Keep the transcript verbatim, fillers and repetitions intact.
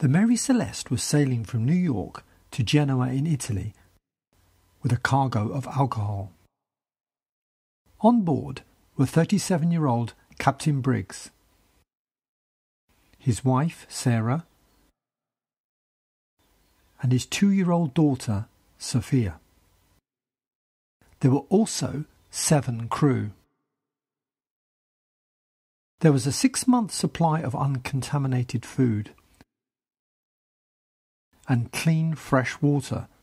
The Mary Celeste was sailing from New York to Genoa in Italy with a cargo of alcohol. On board were thirty-seven-year-old Captain Briggs, his wife Sarah, and his two-year-old daughter Sophia. There were also seven crew. There was a six-month supply of uncontaminated food and clean fresh water